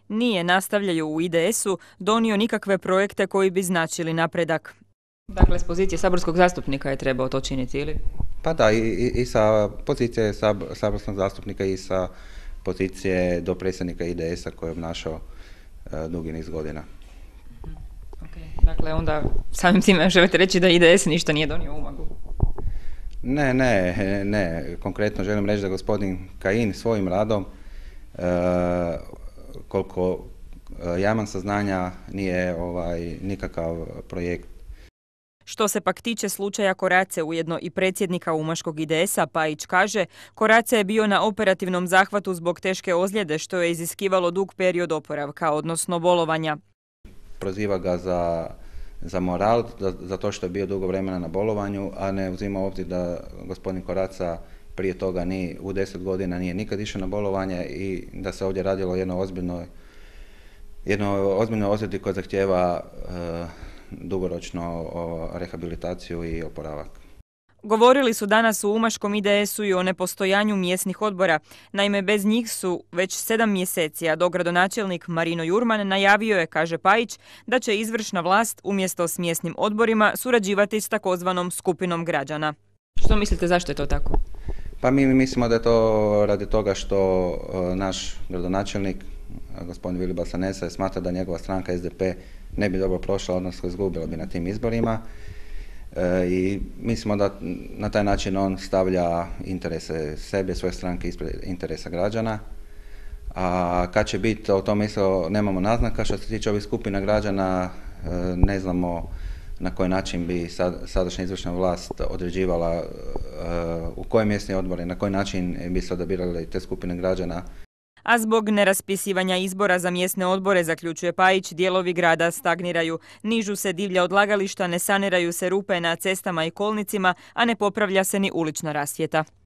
nije, nastavljaju u IDS-u, donio nikakve projekte koji bi značili napredak. Dakle, s pozicije saborskog zastupnika je trebao to činiti, ili? Pa da, i sa pozicije saborskog zastupnika i sa pozicije dopredsjednika IDS-a koji je obnašao dugi niz godina. Dakle, onda samim time želite reći da IDS ništa nije donio u Umagu? Ne. Konkretno želim reći da gospodin Kajin svojim radom, koliko ja imam saznanja, nije nikakav projekt. Što se pak tiče slučaja Korace, ujedno i predsjednika umaškog IDS-a, Pajić kaže, Korace je bio na operativnom zahvatu zbog teške ozljede, što je iziskivalo dug period oporavka, odnosno bolovanja. Proziva ga za moral, za to što je bio dugo vremena na bolovanju, a ne uzima u obzir da gospodin Koraca prije toga u 10 godina nije nikad išao na bolovanje i da se ovdje radilo o jednoj ozbiljnoj ozljedi koja zahtijeva dugoročno rehabilitaciju i oporavak. Govorili su danas u umaškom IDS-u i o nepostojanju mjesnih odbora. Naime, bez njih su već 7 mjeseci, a dogradonačelnik Marino Jurman najavio je, kaže Pajić, da će izvršna vlast umjesto s mjesnim odborima surađivati s takozvanom skupinom građana. Što mislite, zašto je to tako? Pa mi mislimo da je to radi toga što naš gradonačelnik, gospodin Vili Basanesa, smatra da njegova stranka SDP ne bi dobro prošla, odnosno izgubila bi na tim izborima. I mislimo da na taj način on stavlja interese sebe, svoje stranke ispred interesa građana. A kad će biti, o tome isto nemamo naznaka. Što se tiče ovih skupina građana, ne znamo na koji način bi sadašnja izvršna vlast određivala u koje mjesne odbore, na koji način bi se odabirale te skupine građana. A zbog neraspisivanja izbora za mjesne odbore, zaključuje Pajić, dijelovi grada stagniraju. Nižu se divlja odlagališta, ne saniraju se rupe na cestama i kolnicima, a ne popravlja se ni ulična rasvjeta.